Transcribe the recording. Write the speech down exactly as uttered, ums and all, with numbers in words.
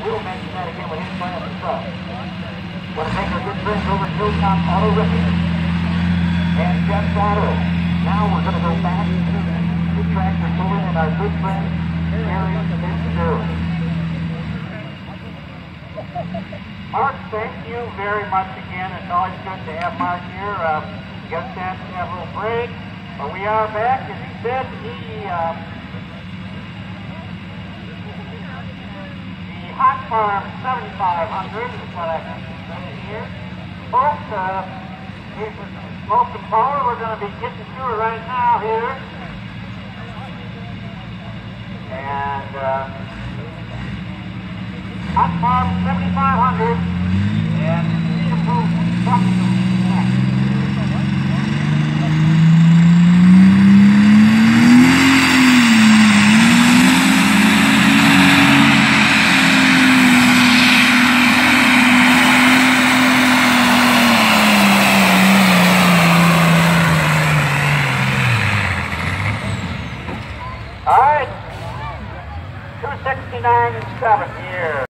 We'll mention that again when his class is up. Want to take our good friends over to Hilltop Auto Repair and Jeff's Auto. Now we're going to go back to the tractor pulling and our good friend Harry Fitzgerald. Mark, thank you very much again. It's always good to have Mark here. Uh, we got a chance to have a little break, but we are back. As he said, he, uh, the Hot Farm seventy-five hundred is what I can say here. Folks, uh, here's some smoke and power. We're going to be getting to it right now here. And, uh, Hot Farm seventy-five hundred and need to move something next. All right, two sixty-nine and seven here.